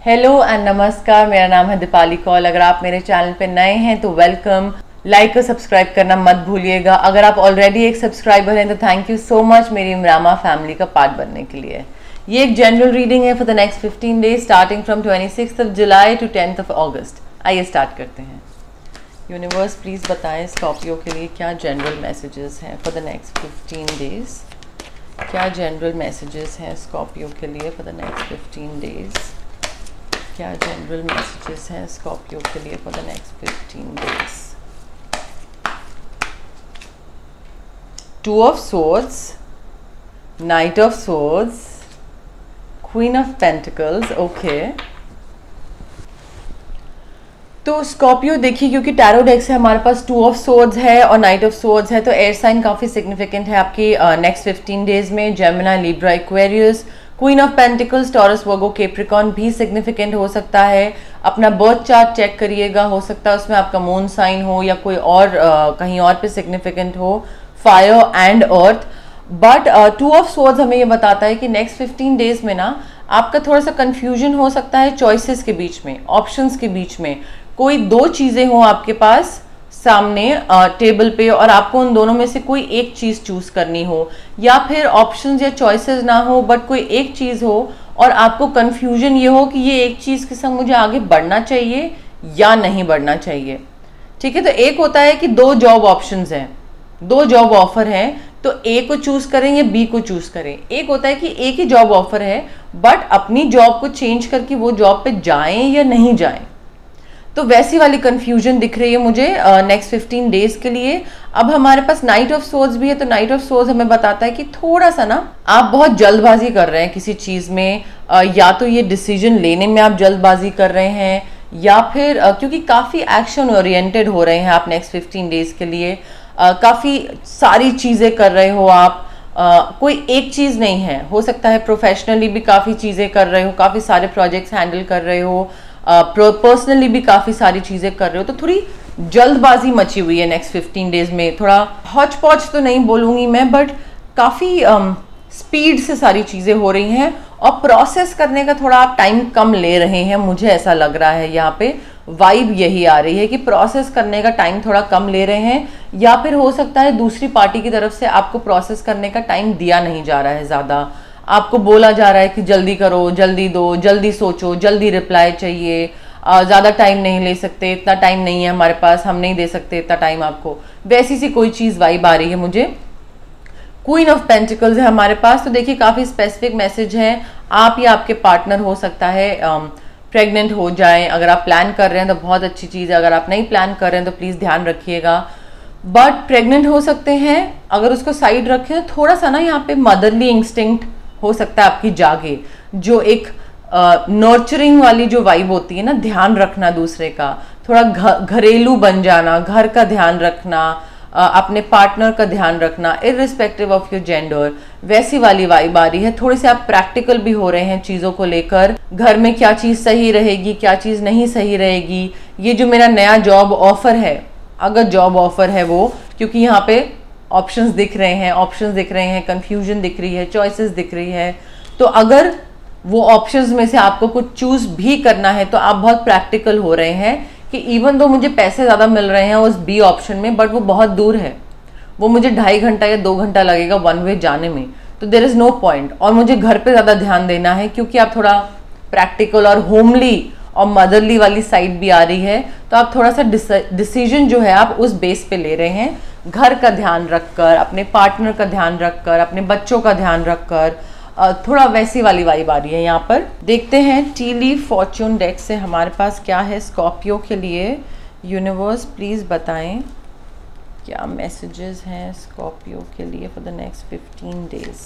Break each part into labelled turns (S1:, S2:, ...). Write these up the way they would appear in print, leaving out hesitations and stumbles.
S1: Hello and नमस्कार, मेरा नाम है दीपाली कौल। अगर आप मेरे चैनल पे नए हैं तो वेलकम। लाइक और सब्सक्राइब करना मत भूलिएगा। अगर आप ऑलरेडी एक सब्सक्राइबर हैं तो थैंक यू सो मच मेरी इमरामा फैमिली का पार्ट बनने के लिए। ये एक जनरल रीडिंग है for the next 15 days starting from 26 July to 10 August. आइए स्टार्ट करते हैं। यूनिवर्स प्लीज़ बताएं स्कॉर्पियो के लिए क्या जनरल मैसेजेस हैं फॉर द नेक्स्ट 15 डेज। क्या जनरल मैसेजेस हैं स्कॉर्पियो के लिए फॉर द नेक्स्ट 15 डेज। क्या जनरल मैसेजेस हैं स्कॉर्पियो के लिए for the next 15 days. Two of swords, knight of swords, queen of pentacles. Okay, तो स्कॉर्पियो देखिए, क्योंकि टैरो डेक से हमारे पास टू ऑफ सोर्ड्स है और नाइट ऑफ सोर्ड्स है, तो एयर साइन काफ़ी सिग्निफिकेंट है आपकी नेक्स्ट 15 डेज में। Gemini, Libra, Aquarius, queen of pentacles, Taurus, Virgo, Capricorn भी सिग्निफिकेंट हो सकता है। अपना बर्थ चार्ट चेक करिएगा, हो सकता है उसमें आपका मून साइन हो या कोई और कहीं और पे सिग्निफिकेंट हो, fire and earth. But two of swords हमें ये बताता है कि नेक्स्ट 15 डेज में ना आपका थोड़ा सा कंफ्यूजन हो सकता है चॉइसेस के बीच में, ऑप्शंस के बीच में। कोई दो चीज़ें हों आपके पास सामने टेबल पे और आपको उन दोनों में से कोई एक चीज़ चूज करनी हो, या फिर ऑप्शंस या चॉइसेस ना हो बट कोई एक चीज़ हो और आपको कंफ्यूजन ये हो कि ये एक चीज़ के संग मुझे आगे बढ़ना चाहिए या नहीं बढ़ना चाहिए। ठीक है, तो एक होता है कि दो जॉब ऑप्शंस हैं, दो जॉब ऑफर हैं, तो ए को चूज करें या बी को चूज करें। एक होता है कि एक ही जॉब ऑफर है बट अपनी जॉब को चेंज करके वो जॉब पे जाएं या नहीं जाएं। तो वैसी वाली कंफ्यूजन दिख रही है मुझे नेक्स्ट 15 डेज के लिए। अब हमारे पास नाइट ऑफ सोर्ड्स भी है, तो नाइट ऑफ सोर्ड्स हमें बताता है कि थोड़ा सा ना आप बहुत जल्दबाजी कर रहे हैं किसी चीज़ में, या तो ये डिसीजन लेने में आप जल्दबाजी कर रहे हैं, या फिर क्योंकि काफ़ी एक्शन ओरिएंटेड हो रहे हैं आप नेक्स्ट 15 डेज के लिए। काफ़ी सारी चीज़ें कर रहे हो आप, कोई एक चीज़ नहीं है। हो सकता है प्रोफेशनली भी काफ़ी चीज़ें कर रहे हो, काफ़ी सारे प्रोजेक्ट्स हैंडल कर रहे हो, पर्सनली भी काफ़ी सारी चीज़ें कर रहे हो। तो थोड़ी जल्दबाजी मची हुई है नेक्स्ट 15 डेज में। थोड़ा हौच पौच तो नहीं बोलूँगी मैं, बट काफ़ी स्पीड से सारी चीज़ें हो रही हैं और प्रोसेस करने का थोड़ा आप टाइम कम ले रहे हैं, मुझे ऐसा लग रहा है। यहाँ पे वाइब यही आ रही है कि प्रोसेस करने का टाइम थोड़ा कम ले रहे हैं, या फिर हो सकता है दूसरी पार्टी की तरफ से आपको प्रोसेस करने का टाइम दिया नहीं जा रहा है ज़्यादा। आपको बोला जा रहा है कि जल्दी करो, जल्दी दो, जल्दी सोचो, जल्दी रिप्लाई चाहिए, ज़्यादा टाइम नहीं ले सकते, इतना टाइम नहीं है हमारे पास, हम नहीं दे सकते इतना टाइम आपको। वैसी सी कोई चीज़ वाइब आ रही है मुझे। क्वीन ऑफ पेंटिकल्स है हमारे पास, तो देखिए काफ़ी स्पेसिफिक मैसेज है। आप या आपके पार्टनर हो सकता है प्रेग्नेंट हो जाएं। अगर आप प्लान कर रहे हैं तो बहुत अच्छी चीज़ है, अगर आप नहीं प्लान कर रहे हैं तो प्लीज़ ध्यान रखिएगा। बट प्रेग्नेंट हो सकते हैं, अगर उसको साइड रखें तो थोड़ा सा ना यहाँ पे मदरली इंस्टिंक्ट हो सकता है आपकी जागे, जो एक नर्चरिंग वाली जो वाइब होती है ना, ध्यान रखना दूसरे का, थोड़ा घरेलू बन जाना, घर का ध्यान रखना, अपने पार्टनर का ध्यान रखना इररिस्पेक्टिव ऑफ योर जेंडर, वैसी वाली वाइब आ रही है। थोड़े से आप प्रैक्टिकल भी हो रहे हैं चीज़ों को लेकर, घर में क्या चीज़ सही रहेगी, क्या चीज़ नहीं सही रहेगी। ये जो मेरा नया जॉब ऑफर है, अगर जॉब ऑफर है वो, क्योंकि यहाँ पे ऑप्शंस दिख रहे हैं, कंफ्यूजन दिख रही है, चॉइसेस दिख रही है, तो अगर वो ऑप्शंस में से आपको कुछ चूज भी करना है तो आप बहुत प्रैक्टिकल हो रहे हैं कि इवन दो मुझे पैसे ज़्यादा मिल रहे हैं उस बी ऑप्शन में, बट वो बहुत दूर है, वो मुझे 2.5 घंटा या 2 घंटा लगेगा वन वे जाने में, तो देयर इज़ नो पॉइंट। और मुझे घर पे ज़्यादा ध्यान देना है क्योंकि आप थोड़ा प्रैक्टिकल और होमली और मदरली वाली साइड भी आ रही है, तो आप थोड़ा सा डिसीजन जो है आप उस बेस पे ले रहे हैं, घर का ध्यान रखकर, अपने पार्टनर का ध्यान रखकर, अपने बच्चों का ध्यान रखकर, थोड़ा वैसी वाली वाइब आ रही है यहाँ पर। देखते हैं टी लीफ फॉर्च्यून डेक से हमारे पास क्या है स्कॉर्पियो के लिए। यूनिवर्स प्लीज़ बताएं क्या मैसेजेस हैं स्कॉर्पियो के लिए for the next 15 days.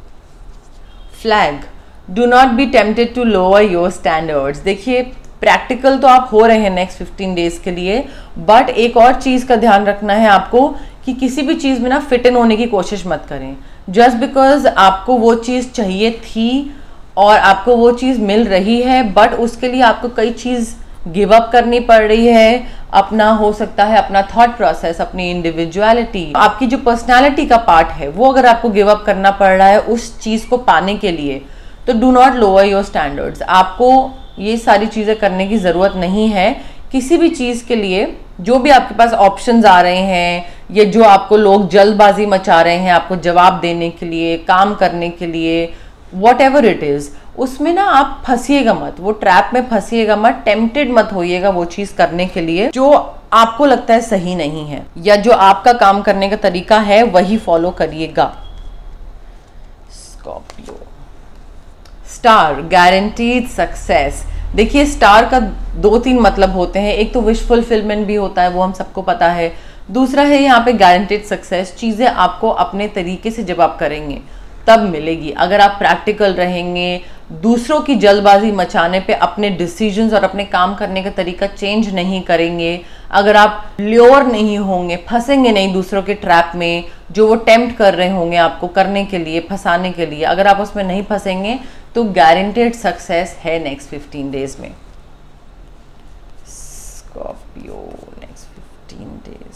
S1: Flag, do not be tempted to lower your standards. देखिए प्रैक्टिकल तो आप हो रहे हैं नेक्स्ट 15 डेज के लिए, बट एक और चीज़ का ध्यान रखना है आपको कि किसी भी चीज़ में ना फिट इन होने की कोशिश मत करें। जस्ट बिकॉज आपको वो चीज़ चाहिए थी और आपको वो चीज़ मिल रही है, बट उसके लिए आपको कई चीज़ गिव अप करनी पड़ रही है। अपना हो सकता है अपना थॉट प्रोसेस, अपनी इंडिविजुअलिटी, आपकी जो पर्सनालिटी का पार्ट है वो अगर आपको गिव अप करना पड़ रहा है उस चीज़ को पाने के लिए, तो do not lower your standards. आपको ये सारी चीज़ें करने की ज़रूरत नहीं है। किसी भी चीज़ के लिए जो भी आपके पास ऑप्शंस आ रहे हैं या जो आपको लोग जल्दबाजी मचा रहे हैं आपको जवाब देने के लिए, काम करने के लिए, वॉट एवर इट इज़, उसमें ना आप फंसिएगा मत, वो ट्रैप में फंसिएगा मत, टेम्प्टेड मत होइएगा वो चीज़ करने के लिए जो आपको लगता है सही नहीं है, या जो आपका काम करने का तरीका है वही फॉलो करिएगा। Scorpio star, guaranteed success. देखिए स्टार का 2-3 मतलब होते हैं, एक तो विश फुलफिलमेंट भी होता है, वो हम सबको पता है। दूसरा है यहाँ पे गारंटीड सक्सेस, चीज़ें आपको अपने तरीके से जब आप करेंगे तब मिलेगी। अगर आप प्रैक्टिकल रहेंगे, दूसरों की जल्दबाजी मचाने पे अपने डिसीजंस और अपने काम करने का तरीका चेंज नहीं करेंगे, अगर आप ल्योर नहीं होंगे, फंसेंगे नहीं दूसरों के ट्रैप में जो वो टेम्प्ट कर रहे होंगे आपको करने के लिए, फंसाने के लिए, अगर आप उसमें नहीं फंसेंगे तो गारंटेड सक्सेस है नेक्स्ट 15 डेज में। Scorpio next 15 days.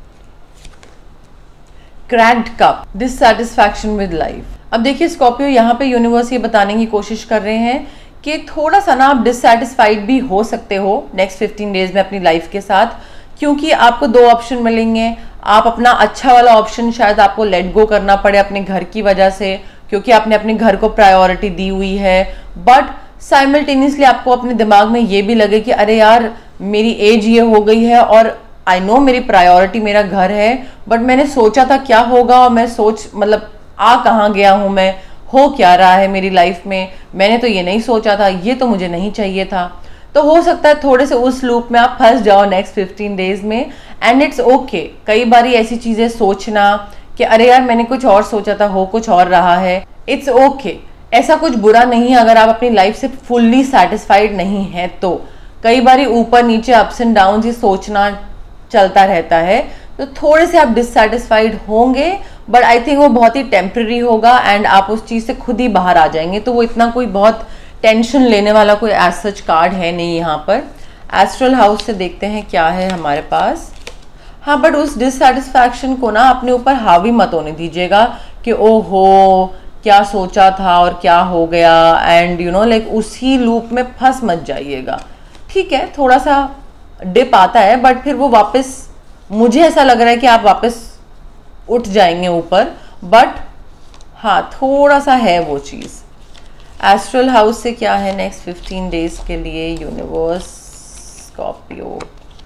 S1: Cracked cup, dissatisfaction with life. अब देखिए स्कॉर्पियो यहाँ पे यूनिवर्स ये बताने की कोशिश कर रहे हैं कि थोड़ा सा ना आप डिससैटिस्फाइड भी हो सकते हो नेक्स्ट 15 डेज में अपनी लाइफ के साथ, क्योंकि आपको 2 ऑप्शन मिलेंगे। आप अपना अच्छा वाला ऑप्शन शायद आपको लेट गो करना पड़े अपने घर की वजह से, क्योंकि आपने अपने घर को प्रायोरिटी दी हुई है, बट साइमल्टेनियसली आपको अपने दिमाग में ये भी लगे कि अरे यार मेरी एज ये हो गई है और आई नो मेरी प्रायोरिटी मेरा घर है, बट मैंने सोचा था क्या होगा और मैं मतलब आ कहाँ गया हूँ मैं, हो क्या रहा है मेरी लाइफ में, मैंने तो ये नहीं सोचा था, ये तो मुझे नहीं चाहिए था। तो हो सकता है थोड़े से उस लूप में आप फंस जाओ नेक्स्ट 15 डेज में, एंड इट्स ओके। कई बारी ऐसी चीज़ें सोचना कि अरे यार मैंने कुछ और सोचा था, हो कुछ और रहा है, इट्स ओके। ऐसा कुछ बुरा नहीं है अगर आप अपनी लाइफ से फुल्ली सेटिस्फाइड नहीं है तो। कई बारी ऊपर नीचे अप्स एंड डाउन ही सोचना चलता रहता है, तो थोड़े से आप डिससैटिस्फाइड होंगे, बट आई थिंक वो बहुत ही टेम्पररी होगा एंड आप उस चीज़ से खुद ही बाहर आ जाएंगे। तो वो इतना कोई बहुत टेंशन लेने वाला कोई एज सच कार्ड है नहीं यहाँ पर। एस्ट्रल हाउस से देखते हैं क्या है हमारे पास। हाँ, बट उस डिससैटिस्फैक्शन को ना अपने ऊपर हावी मत होने दीजिएगा कि ओहो क्या सोचा था और क्या हो गया, एंड यू नो लाइक उसी लूप में फंस मत जाइएगा। ठीक है, थोड़ा सा डिप आता है, बट फिर वो वापस, मुझे ऐसा लग रहा है कि आप वापस उठ जाएंगे ऊपर, बट हाँ थोड़ा सा है वो चीज़। एस्ट्रल हाउस से क्या है नेक्स्ट 15 डेज के लिए यूनिवर्स। Scorpio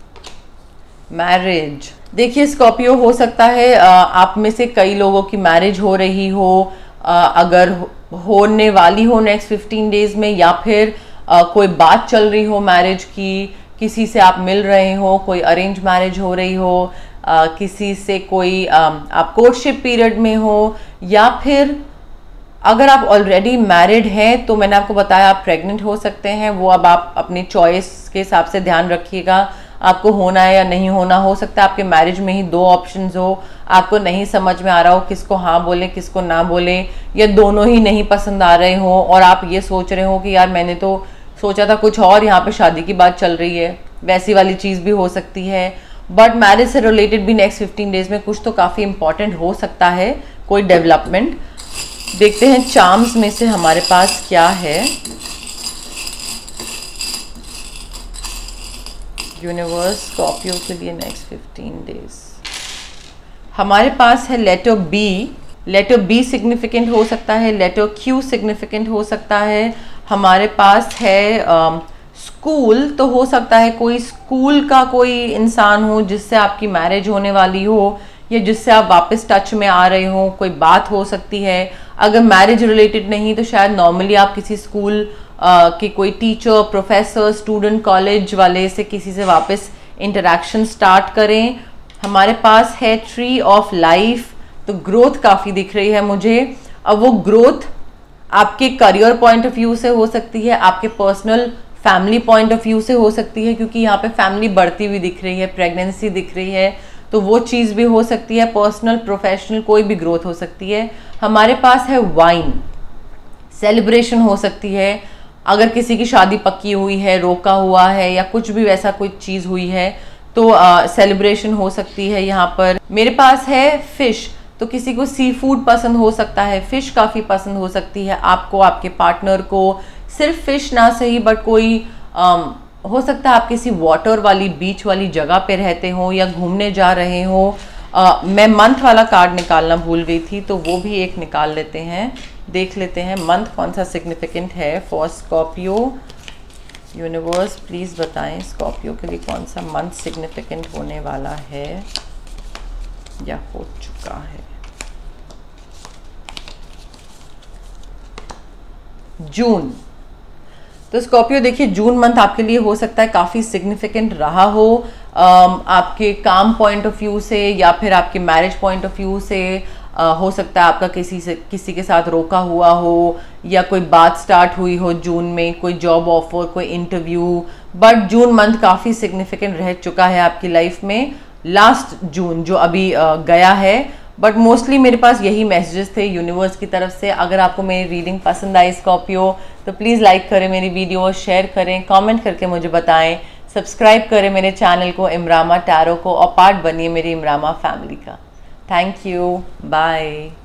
S1: marriage. देखिए स्कॉर्पियो हो सकता है आप में से कई लोगों की मैरिज हो रही हो, अगर होने वाली हो नेक्स्ट 15 डेज में, या फिर कोई बात चल रही हो मैरिज की, किसी से आप मिल रहे हो, कोई अरेंज मैरिज हो रही हो, किसी से कोई आप कोर्टशिप पीरियड में हो, या फिर अगर आप ऑलरेडी मैरिड हैं तो मैंने आपको बताया आप प्रेग्नेंट हो सकते हैं। वो अब आप अपनी चॉइस के हिसाब से ध्यान रखिएगा, आपको होना है या नहीं होना। हो सकता है आपके मैरिज में ही 2 ऑप्शंस हो, आपको नहीं समझ में आ रहा हो किसको हाँ बोले किसको ना बोले, या दोनों ही नहीं पसंद आ रहे हो और आप ये सोच रहे हो कि यार मैंने तो सोचा था कुछ और, यहाँ पे शादी की बात चल रही है, वैसी वाली चीज़ भी हो सकती है। बट मैरिज से रिलेटेड भी नेक्स्ट 15 डेज में कुछ तो काफ़ी इंपॉर्टेंट हो सकता है, कोई डेवलपमेंट। देखते हैं चार्म्स में से हमारे पास क्या है। यूनिवर्स स्कॉर्पियो के लिए नेक्स्ट 15 डेज हमारे पास है letter B. Letter B significant हो सकता है, लेटर क्यू सिग्निफिकेंट हो सकता है। हमारे पास है स्कूल, तो हो सकता है कोई स्कूल का कोई इंसान हो जिससे आपकी मैरिज होने वाली हो, या जिससे आप वापस टच में आ रहे हो, कोई बात हो सकती है। अगर मैरिज रिलेटेड नहीं तो शायद नॉर्मली आप किसी स्कूल के कोई टीचर, प्रोफेसर, स्टूडेंट, कॉलेज वाले से किसी से वापस इंटरेक्शन स्टार्ट करें। हमारे पास है ट्री ऑफ लाइफ, तो ग्रोथ काफ़ी दिख रही है मुझे। अब वो ग्रोथ आपके करियर पॉइंट ऑफ व्यू से हो सकती है, आपके personal family point of view से हो सकती है, क्योंकि यहाँ पे फैमिली बढ़ती हुई दिख रही है, प्रेगनेंसी दिख रही है, तो वो चीज़ भी हो सकती है। पर्सनल, प्रोफेशनल, कोई भी ग्रोथ हो सकती है। हमारे पास है वाइन, सेलिब्रेशन हो सकती है। अगर किसी की शादी पक्की हुई है, रोका हुआ है, या कुछ भी वैसा कोई चीज़ हुई है तो सेलिब्रेशन हो सकती है यहाँ पर। मेरे पास है फिश, तो किसी को सी फूड पसंद हो सकता है, फिश काफ़ी पसंद हो सकती है आपको, आपके पार्टनर को। सिर्फ फिश ना सही बट कोई हो सकता है आप किसी वाटर वाली बीच वाली जगह पे रहते हो या घूमने जा रहे हो। मैं मंथ वाला कार्ड निकालना भूल गई थी, तो वो भी एक निकाल लेते हैं, देख लेते हैं मंथ कौन सा सिग्निफिकेंट है फॉर स्कॉर्पियो। यूनिवर्स प्लीज़ बताएं स्कॉर्पियो के लिए कौन सा मंथ सिग्निफिकेंट होने वाला है या हो चुका है। जून। तो स्कॉर्पियो देखिए, जून मंथ आपके लिए हो सकता है काफ़ी सिग्निफिकेंट रहा हो, आपके काम पॉइंट ऑफ व्यू से या फिर आपके मैरिज पॉइंट ऑफ व्यू से। हो सकता है आपका किसी के साथ रोका हुआ हो या कोई बात स्टार्ट हुई हो जून में, कोई जॉब ऑफर, कोई इंटरव्यू। बट जून मंथ काफ़ी सिग्निफिकेंट रह चुका है आपकी लाइफ में। लास्ट जून जो अभी गया है, बट मोस्टली मेरे पास यही मैसेजेस थे यूनिवर्स की तरफ से। अगर आपको मेरी रीडिंग पसंद आई स्कॉर्पियो तो प्लीज़ लाइक करें मेरी वीडियो, शेयर करें, कमेंट करके मुझे बताएं, सब्सक्राइब करें मेरे चैनल को इमरामा टैरो को और पार्ट बनिए मेरी इमरामा फैमिली का। Thank you, bye.